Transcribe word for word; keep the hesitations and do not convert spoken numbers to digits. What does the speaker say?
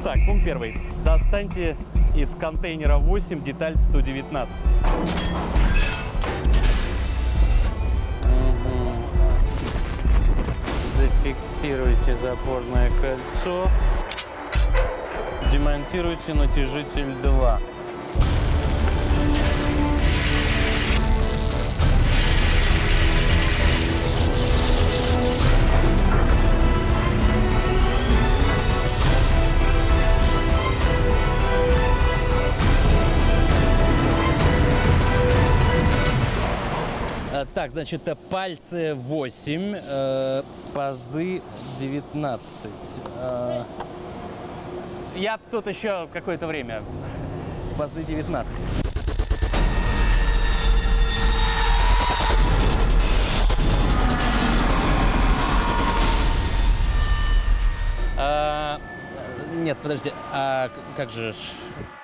Так, пункт первый. Достаньте из контейнера восемь деталь сто девятнадцать. Угу. Зафиксируйте запорное кольцо. Демонтируйте натяжитель два. Так, значит, пальцы восемь, э, пазы девятнадцать. Э, я тут еще какое-то время. Пазы девятнадцать. Э, нет, подожди, а как же...